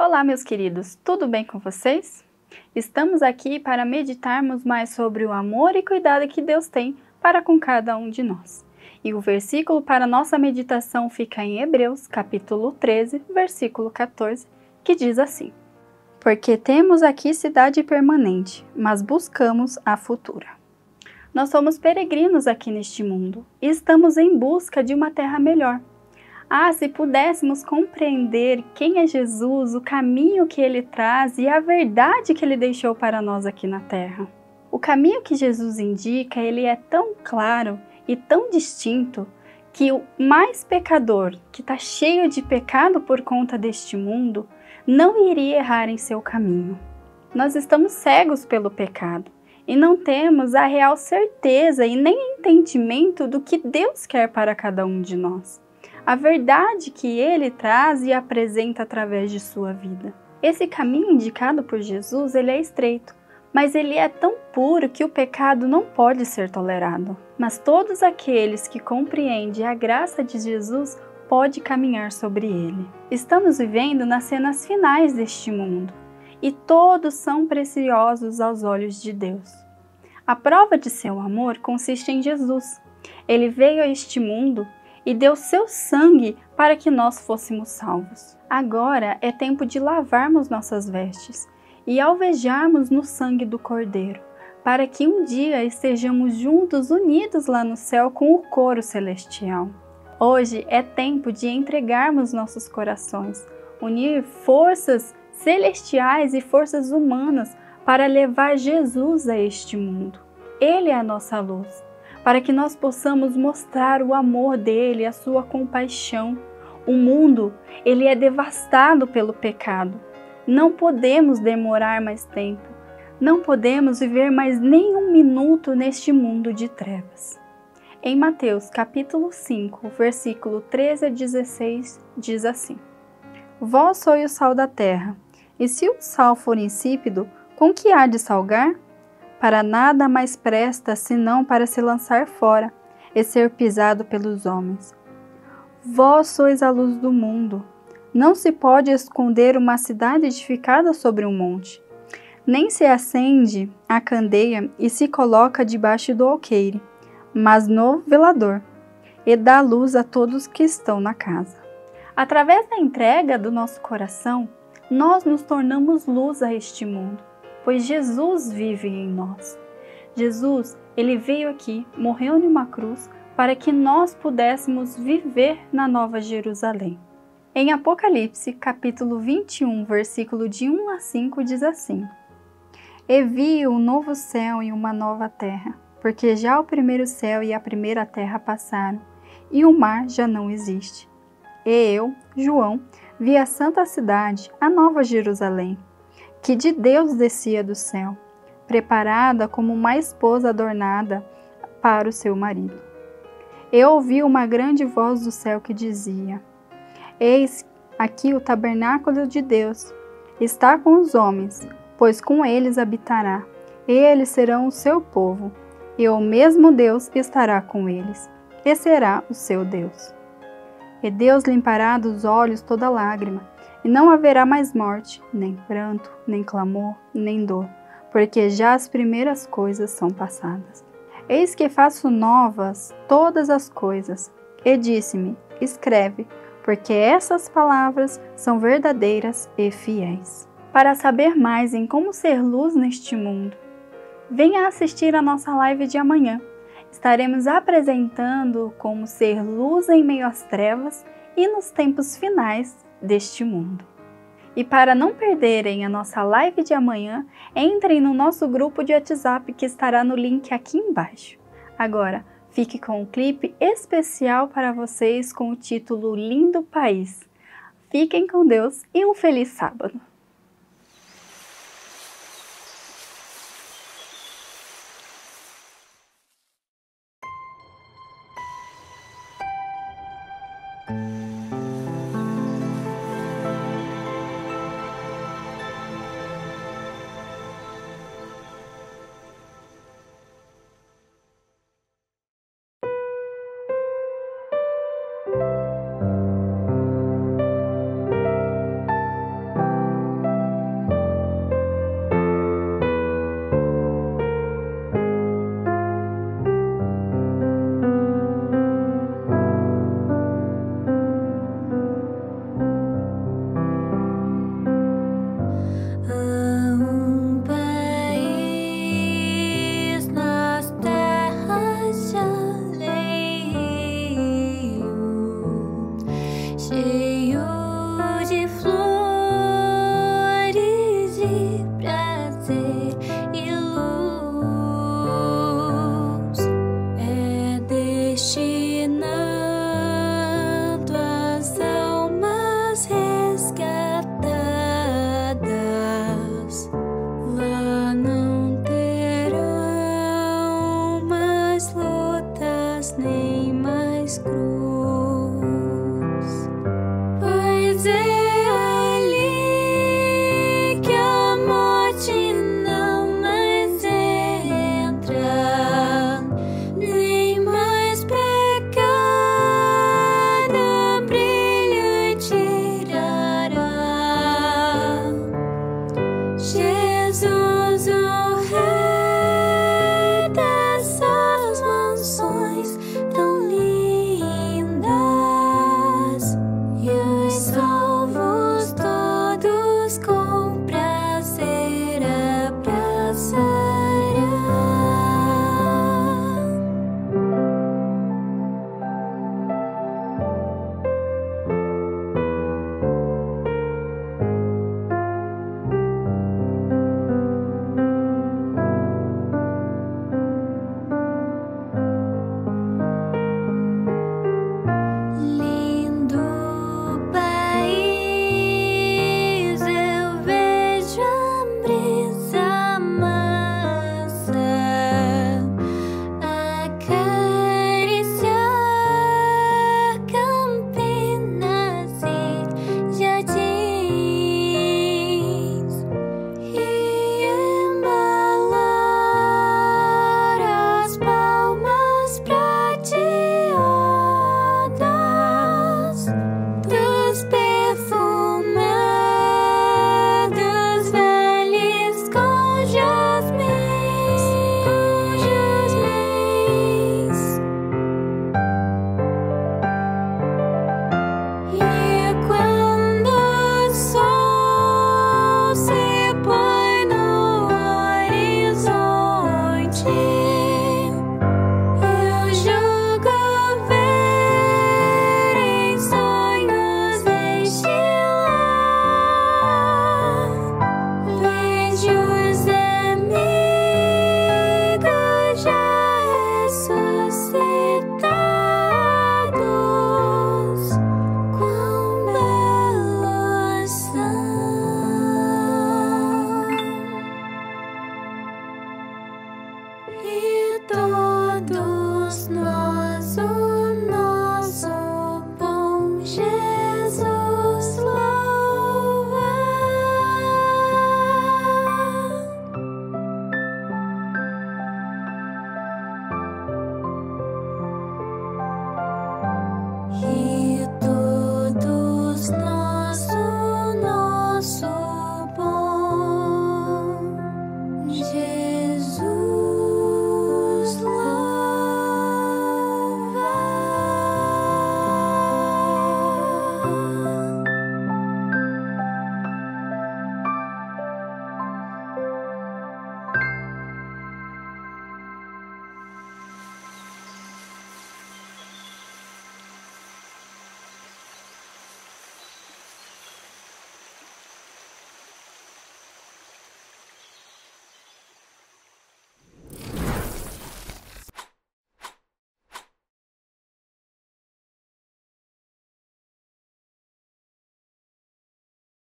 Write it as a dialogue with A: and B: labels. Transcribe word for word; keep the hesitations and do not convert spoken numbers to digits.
A: Olá, meus queridos, tudo bem com vocês? Estamos aqui para meditarmos mais sobre o amor e cuidado que Deus tem para com cada um de nós. E o versículo para nossa meditação fica em Hebreus, capítulo treze, versículo quatorze, que diz assim: Porque temos aqui cidade permanente, mas buscamos a futura. Nós somos peregrinos aqui neste mundo e estamos em busca de uma terra melhor. Ah, se pudéssemos compreender quem é Jesus, o caminho que ele traz e a verdade que ele deixou para nós aqui na Terra. O caminho que Jesus indica, ele é tão claro e tão distinto que o mais pecador, que está cheio de pecado por conta deste mundo, não iria errar em seu caminho. Nós estamos cegos pelo pecado e não temos a real certeza e nem entendimento do que Deus quer para cada um de nós. A verdade que ele traz e apresenta através de sua vida. Esse caminho indicado por Jesus, ele é estreito, mas ele é tão puro que o pecado não pode ser tolerado. Mas todos aqueles que compreendem a graça de Jesus podem caminhar sobre ele. Estamos vivendo nas cenas finais deste mundo, e todos são preciosos aos olhos de Deus. A prova de seu amor consiste em Jesus. Ele veio a este mundo e deu seu sangue para que nós fôssemos salvos. Agora é tempo de lavarmos nossas vestes e alvejarmos no sangue do Cordeiro, para que um dia estejamos juntos, unidos lá no céu com o coro celestial. Hoje é tempo de entregarmos nossos corações, unir forças celestiais e forças humanas para levar Jesus a este mundo. Ele é a nossa luz, para que nós possamos mostrar o amor dele, a sua compaixão. O mundo, ele é devastado pelo pecado. Não podemos demorar mais tempo. Não podemos viver mais nem um minuto neste mundo de trevas. Em Mateus, capítulo cinco, versículo treze a dezesseis, diz assim: Vós sois o sal da terra, e se o sal for insípido, com que há de salgar? Para nada mais presta senão para se lançar fora e ser pisado pelos homens. Vós sois a luz do mundo. Não se pode esconder uma cidade edificada sobre um monte. Nem se acende a candeia e se coloca debaixo do alqueire, mas no velador, e dá luz a todos que estão na casa. Através da entrega do nosso coração, nós nos tornamos luz a este mundo, pois Jesus vive em nós. Jesus, ele veio aqui, morreu em uma cruz, para que nós pudéssemos viver na Nova Jerusalém. Em Apocalipse, capítulo vinte e um, versículo de um a cinco, diz assim: E vi um novo céu e uma nova terra, porque já o primeiro céu e a primeira terra passaram, e o mar já não existe. E eu, João, vi a santa cidade, a Nova Jerusalém, que de Deus descia do céu, preparada como uma esposa adornada para o seu marido. Eu ouvi uma grande voz do céu que dizia: Eis aqui o tabernáculo de Deus, está com os homens, pois com eles habitará, e eles serão o seu povo, e o mesmo Deus estará com eles, e será o seu Deus. E Deus limpará dos olhos toda lágrima, e não haverá mais morte, nem pranto, nem clamor, nem dor, porque já as primeiras coisas são passadas. Eis que faço novas todas as coisas. E disse-me: Escreve, porque essas palavras são verdadeiras e fiéis. Para saber mais em como ser luz neste mundo, venha assistir a nossa live de amanhã. Estaremos apresentando como ser luz em meio às trevas e nos tempos finais deste mundo. E para não perderem a nossa live de amanhã, entrem no nosso grupo de WhatsApp que estará no link aqui embaixo. Agora, fique com um clipe especial para vocês com o título Lindo País. Fiquem com Deus e um feliz sábado!
B: name.